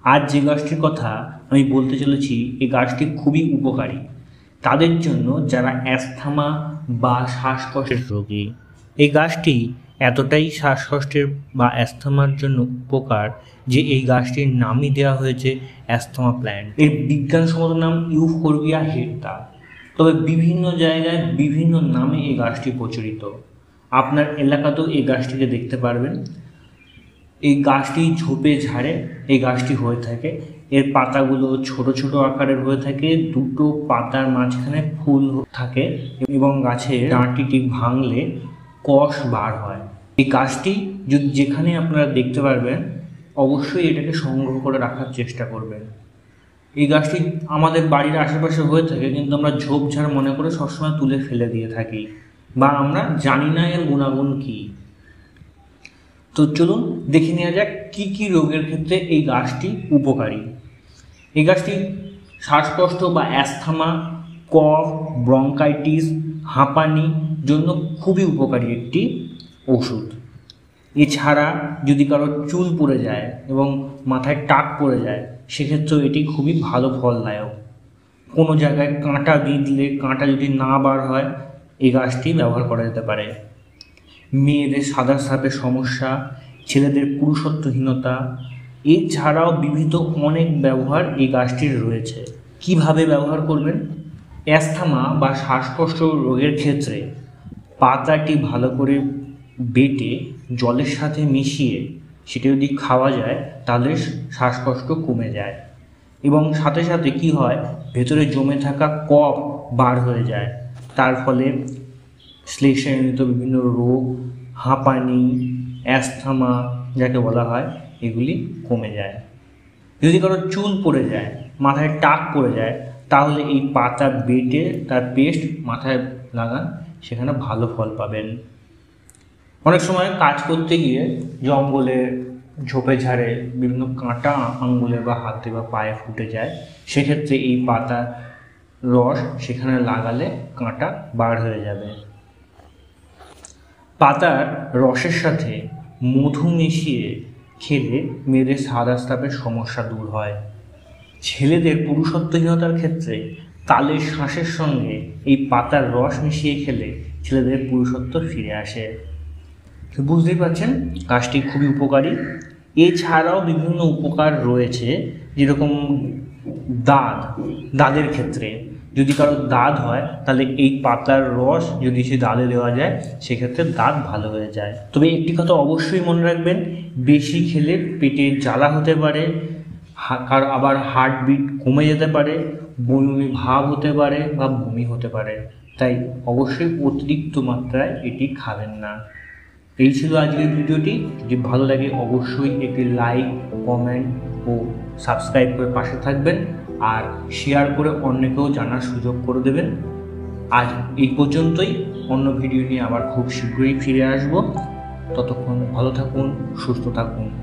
আজ যে গাছটির কথা আমি বলতে চলেছি, এই গাছটি খুবই উপকারী তাদের জন্য যারা অ্যাस्थমা বা শ্বাসকষ্টের রোগী। এই গাছটি এতটাই শ্বাসকষ্টের বা অ্যাস্থমার জন্য উপকার যে এই গাছটির নামই দেওয়া হয়েছে অ্যাস্থমা প্ল্যান্ট। এর বিজ্ঞানসম্মত নাম ইউফোরবিয়া হেক্টা। তবে বিভিন্ন জায়গায় বিভিন্ন নামে এই গাছটি প্রচলিত। আপনার এলাকাতেও এই গাছটিকে দেখতে পারবেন। এই গাছটি ঝোপে ঝাড়ে এই গাছটি হয়ে থাকে। এর পাতাগুলো ছোট ছোট আকারের হয়ে থাকে, দুটো পাতার মাঝখানে ফুল থাকে এবং গাছের ডাঁটিটি ভাঙলে কষ বার হয়। এই গাছটি যদি যেখানে আপনারা দেখতে পারবেন, অবশ্যই এটাকে সংগ্রহ করে রাখার চেষ্টা করবেন। এই গাছটি আমাদের বাড়ির আশেপাশে হয়ে থাকে, কিন্তু আমরা ঝোপঝাড় মনে করে সবসময় তুলে ফেলে দিয়ে থাকি বা আমরা জানি না এর গুণাগুণ কী। তো চলুন দেখে নেওয়া যাক কী কী রোগের ক্ষেত্রে এই গাছটি উপকারী। এই গাছটি শ্বাসকষ্ট বা অ্যাস্থমা, কফ, ব্রঙ্কাইটিস, হাঁপানির জন্য খুবই উপকারী একটি ওষুধ। এছাড়া যদি কারো চুল পড়ে যায় এবং মাথায় টাক পড়ে যায়, সেক্ষেত্রেও এটি খুবই ভালো ফলদায়ক। কোনো জায়গায় কাঁটা বিঁধলে কাঁটা যদি না বার হয়, এই গাছটি ব্যবহার করা যেতে পারে। মেয়েদের সাদা সাপের সমস্যা, ছেলেদের পুরুষত্বহীনতা, এছাড়াও বিবিধ অনেক ব্যবহার এই গাছটির রয়েছে। কিভাবে ব্যবহার করবেন? অ্যাস্থমা বা শ্বাসকষ্ট রোগের ক্ষেত্রে পাতাটি ভালো করে বেটে জলের সাথে মিশিয়ে সেটা যদি খাওয়া যায় তাহলে শ্বাসকষ্ট কমে যায় এবং সাথে সাথে কি হয়, ভেতরে জমে থাকা কফ বার হয়ে যায়। তার ফলে শ্লেষ্মাজনিত বিভিন্ন রোগ, হাঁপানি, অ্যাস্থমা যাকে বলা হয়, এগুলি কমে যায়। যদি কারো চুল পড়ে যায়, মাথায় টাক পড়ে যায়, তাহলে এই পাতা বেটে তার পেস্ট মাথায় লাগান, সেখানে ভালো ফল পাবেন। অনেক সময় কাজ করতে গিয়ে জঙ্গলে ঝোপে ঝাড়ে বিভিন্ন কাঁটা আঙুলে বা হাতে বা পায়ে ফুটে যায়, সেক্ষেত্রে এই পাতার রস সেখানে লাগালে কাঁটা বার হয়ে যাবে। পাতার রসের সাথে মধু মিশিয়ে খেলে মেয়েদের সাদা সাপের সমস্যা দূর হয়। ছেলেদের পুরুষত্বহীনতার ক্ষেত্রে তালের শাঁসের সঙ্গে এই পাতার রস মিশিয়ে খেলে ছেলেদের পুরুষত্ব ফিরে আসে। তো বুঝতেই পারছেন গাছটি খুবই উপকারী। এছাড়াও বিভিন্ন উপকার রয়েছে, যেরকম দাঁতের ক্ষেত্রে যদি কারো দাঁত হয়, তাহলে এই পাতার রস যদি সে দাঁতে দেওয়া যায়, সেক্ষেত্রে দাঁত ভালো হয়ে যায়। তবে একটি কথা অবশ্যই মনে রাখবেন, বেশি খেলে পেটে জ্বালা হতে পারে, আবার হার্টবিট কমে যেতে পারে, বমি ভাব হতে পারে বা বমি হতে পারে। তাই অবশ্যই অতিরিক্ত মাত্রায় এটি খাবেন না। এই ছিল আজকের ভিডিওটি। যদি ভালো লাগে অবশ্যই একটি লাইক, কমেন্ট ও সাবস্ক্রাইব করে পাশে থাকবেন আর শেয়ার করে অন্যকেও জানার সুযোগ করে দেবেন। আজ এই পর্যন্তই। অন্য ভিডিও নিয়ে আবার খুব শীঘ্রই ফিরে আসব। ততক্ষণ ভালো থাকুন, সুস্থ থাকুন।